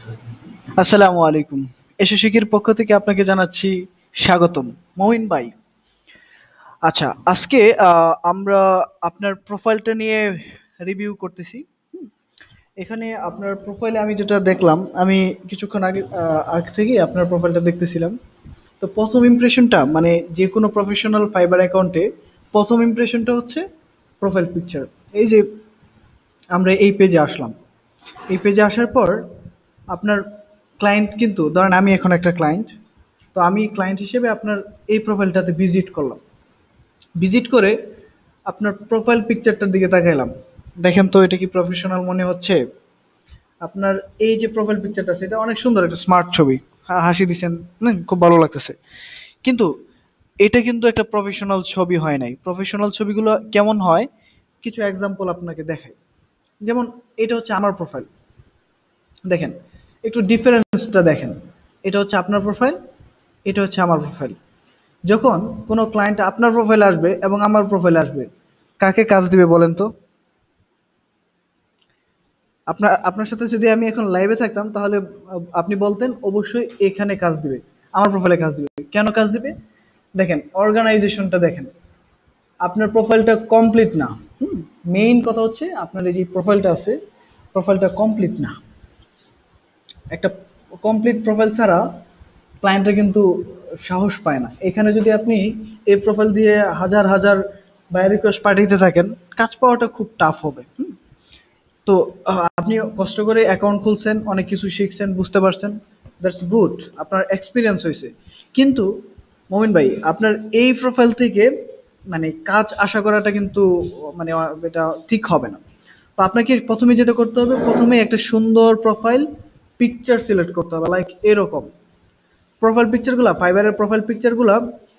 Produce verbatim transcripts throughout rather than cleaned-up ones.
আসসালামু আলাইকুম। এসে শিকির পক্ষ থেকে আপনাকে জানাচ্ছি স্বাগতম। মমিন ভাই, আচ্ছা আজকে আহ, আমরা আপনার প্রোফাইলটা নিয়ে রিভিউ করতেছি। হুম, এখানে আপনার প্রোফাইলে আমি যেটা দেখলাম, আমি কিছুক্ষণ আগে আহ, আগে থেকেই আপনার প্রোফাইলটা দেখতেছিলাম। তো প্রথম ইমপ্রেশনটা মানে যে কোনো প্রফেশনাল ফাইবার অ্যাকাউন্টে প্রথম ইমপ্রেশনটা হচ্ছে প্রোফাইল পিকচার। এই যে আমরা এই পেজে আসলাম, এই পেজে আসার পর আপনার ক্লায়েন্ট কিন্তু ধরেন আমি এখন একটা ক্লায়েন্ট, তো আমি ক্লায়েন্ট হিসেবে আপনার এই প্রোফাইলটাতে ভিজিট করলাম। ভিজিট করে আপনার প্রোফাইল পিকচারটার দিকে তাকাইলাম। দেখেন তো এটা কি প্রফেশনাল মনে হচ্ছে? আপনার এই যে প্রোফাইল পিকচারটা সেটা অনেক সুন্দর, একটা স্মার্ট ছবি। হা- হাসি দিছেন, না খুব ভালো লাগতেছে। কিন্তু এটা কিন্তু একটা প্রফেশনাল ছবি হয় নাই। প্রফেশনাল ছবিগুলো কেমন হয় কিছু এক্সাম্পল আপনাকে দেখাই। যেমন এটা হচ্ছে আমার প্রোফাইল, দেখেন একটু ডিফারেন্সটা দেখেন। এটা হচ্ছে আপনার প্রোফাইল, এটা হচ্ছে আমার প্রোফাইল। যখন কোনো ক্লায়েন্ট আপনার প্রোফাইল আসবে এবং আমার প্রোফাইল আসবে, কাকে কাজ দিবে বলেন তো? আপনার আপনার সাথে যদি আমি এখন লাইভে থাকতাম তাহলে আহ, আপনি বলতেন অবশ্যই এখানে কাজ দিবে, আমার প্রোফাইলে কাজ দিবে। কেন কাজ দিবে? দেখেন অর্গানাইজেশনটা দেখেন। আপনার প্রোফাইলটা কমপ্লিট না। হুম, মেইন কথা হচ্ছে আপনার এই যে প্রোফাইলটা আছে, প্রোফাইলটা কমপ্লিট না। একটা কমপ্লিট প্রোফাইল ছাড়া ক্লায়েন্টরা কিন্তু সাহস পায় না। এখানে যদি আপনি এই প্রোফাইল দিয়ে হাজার হাজার বাই রিকোয়েস্ট পাঠাইতে থাকেন, কাজ পাওয়াটা খুব টাফ হবে। হুম? তো আহ, আপনি কষ্ট করে অ্যাকাউন্ট খুলছেন, অনেক কিছু শিখছেন, বুঝতে পারছেন, দ্যাটস গুড, আপনার এক্সপিরিয়েন্স হয়েছে। কিন্তু মোমিন ভাই, আপনার এই প্রোফাইল থেকে মানে কাজ আশা করাটা কিন্তু মানে আহ, এটা ঠিক হবে না। তো আপনাকে প্রথমে যেটা করতে হবে, প্রথমে একটা সুন্দর প্রোফাইল পিকচার সিলেক্ট করতে হবে, লাইক এরকম। প্রোফাইল পিকচারগুলা, ফাইবারের প্রোফাইল পিকচারগুলা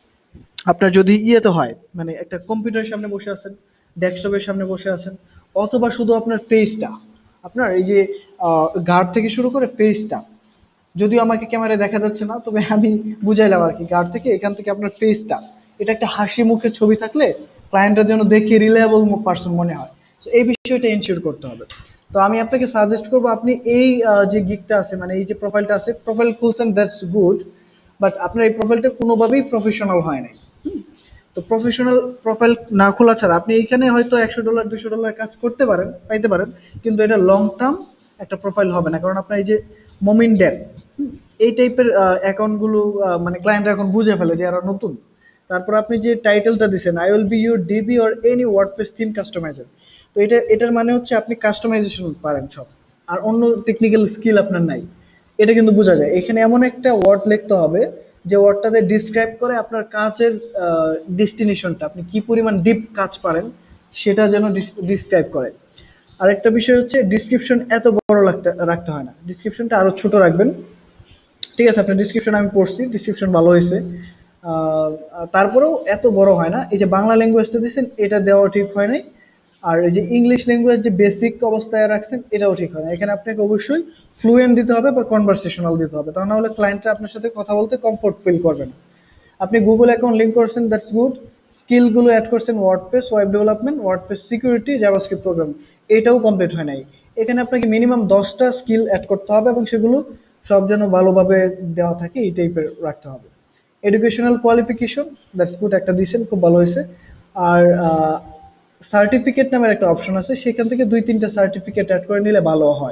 আপনার যদি ইয়েতে হয়, মানে একটা কম্পিউটারের সামনে বসে আছেন, ডেস্কটপের সামনে বসে আছেন, অথবা শুধু আপনার ফেসটা, আপনার এই যে গার্ড থেকে শুরু করে ফেসটা, যদিও আমাকে ক্যামেরায় দেখা যাচ্ছে না, তবে আমি বুঝাইলাম আর কি। গার্ড থেকে এখান থেকে আপনার ফেসটা, এটা একটা হাসি মুখের ছবি থাকলে ক্লায়েন্টের জন্য দেখে রিলায়েবল পার্সন মনে হয়। তো এই বিষয়টা এনশিওর করতে হবে। তো আমি আপনাকে সাজেস্ট করবো, আপনি এই আহ, যে গিকটা আছে, মানে এই যে প্রোফাইলটা আছে, প্রোফাইল খুলছেন, দ্যাটস গুড, বাট আপনার এই প্রোফাইলটা কোনোভাবেই প্রফেশনাল হয় নাই। হুম? তো প্রফেশনাল প্রোফাইল না খোলা ছাড়া আপনি এইখানে হয়তো একশো ডলার দুশো ডলার কাজ করতে পারেন, পাইতে পারেন, কিন্তু এটা লং টার্ম একটা প্রোফাইল হবে না। কারণ আপনার এই যে মোমিন ড্যাপ, এই টাইপের অ্যাকাউন্টগুলো মানে ক্লায়েন্টরা এখন বুঝে ফেলে যে এরা নতুন। তারপর আপনি যে টাইটেলটা দিচ্ছেন, I will be your DB or any WordPress theme customizer, তো এটা এটার মানে হচ্ছে আপনি কাস্টমাইজেশন পারেন সব, আর অন্য টেকনিক্যাল স্কিল আপনার নাই। এটা কিন্তু বোঝা যায়। এখানে এমন একটা ওয়ার্ড লিখতে হবে যে ওয়ার্ডটাতে ডিসক্রাইব করে আপনার কাজের ডেস্টিনেশনটা, আপনি কি পরিমাণ ডিপ কাজ পারেন সেটা যেন ডিসক্রাইব করে। আরেকটা বিষয় হচ্ছে ডিসক্রিপশন এত বড় রাখতে রাখতে হয় না, ডিসক্রিপশনটা আরো ছোট রাখবেন। ঠিক আছে, আপনার ডিসক্রিপশন আমি পড়ছি, ডিসক্রিপশন ভালো হয়েছে। আহ, তারপরেও এত বড় হয় না। এই যে বাংলা ল্যাঙ্গুয়েজটা দিচ্ছেন, এটা দেওয়া ঠিক হয় নাই। আর এই যে ইংলিশ ল্যাঙ্গুয়েজ যে বেসিক অবস্থায় রাখছেন, এটাও ঠিক হয় না। এখানে আপনাকে অবশ্যই ফ্লুয়েন্ট দিতে হবে বা কনভারসেশনাল দিতে হবে, তা না হলে ক্লায়েন্টরা আপনার সাথে কথা বলতে কমফোর্ট ফিল করবে না। আপনি গুগল অ্যাকাউন্ট লিঙ্ক করছেন, দ্যাটস গুড। স্কিলগুলো অ্যাড করছেন, WordPress, web development, WordPress security, JavaScript program, এটাও কমপ্লিট হয় নাই। এখানে আপনাকে মিনিমাম দশটা স্কিল অ্যাড করতে হবে এবং সেগুলো সব যেন ভালোভাবে দেওয়া থাকে, এই টাইপের রাখতে হবে। এডুকেশনাল কোয়ালিফিকেশন, দ্যাটস গুড, একটা দিয়েছেন, খুব ভালো হয়েছে। আর সার্টিফিকেট নামের একটা অপশন আছে, সেখান থেকে দুই তিনটা সার্টিফিকেট অ্যাড করে নিলে ভালো হয়।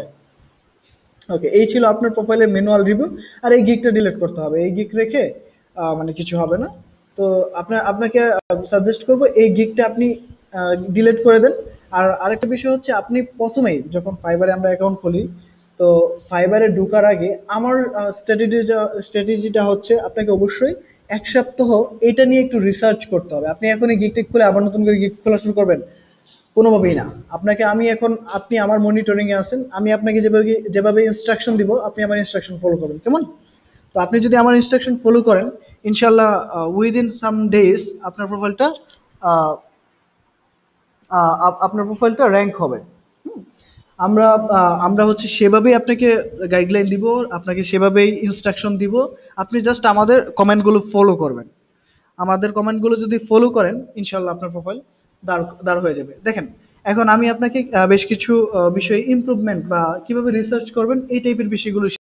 ওকে, এই ছিল আপনার প্রোফাইলের ম্যানুয়াল রিভিউ। আর এই গিকটা ডিলিট করতে হবে, এই গিক রেখে আহ, মানে কিছু হবে না। তো আপনার আপনাকে সাজেস্ট করব এই গিকটা আপনি ডিলিট করে দেন। আর আরেকটা বিষয় হচ্ছে, আপনি প্রথমেই যখন ফাইবারে আমরা অ্যাকাউন্ট খুলি, তো ফাইবারে ঢোকার আগে আমার স্ট্র্যাটেজিটা স্ট্র্যাটেজিটা হচ্ছে আপনাকে অবশ্যই এক সপ্তাহ এটা নিয়ে একটু রিসার্চ করতে হবে। আপনি এখন এই গিকটা খুলে আবার নতুন করে গিক খোলা শুরু করবেন, কোনোভাবেই না। আপনাকে আমি এখন, আপনি আমার মনিটরিং এ আছেন, আমি আপনাকে যেভাবে যেভাবে ইনস্ট্রাকশন দিব আপনি আমার ইনস্ট্রাকশন ফলো করবেন, কেমন? তো আপনি যদি আমার ইনস্ট্রাকশন ফলো করেন, ইনশাল্লাহ উইদিন সাম ডেজ আপনার প্রোফাইলটা আপনার প্রোফাইলটা র্যাঙ্ক হবে। হুম? আমরা আহ, আমরা হচ্ছে সেভাবেই আপনাকে গাইডলাইন দিব, আপনাকে সেভাবেই ইনস্ট্রাকশন দিব। আপনি জাস্ট আমাদের কমেন্টগুলো ফলো করবেন। আমাদের কমেন্টগুলো যদি ফলো করেন, ইনশাল্লাহ আপনার প্রোফাইল দাঁড় দাঁড় হয়ে যাবে। দেখেন, এখন আমি আপনাকে আহ, বেশ কিছু আহ, বিষয়ে ইমপ্রুভমেন্ট বা কিভাবে রিসার্চ করবেন এই টাইপের বিষয়গুলো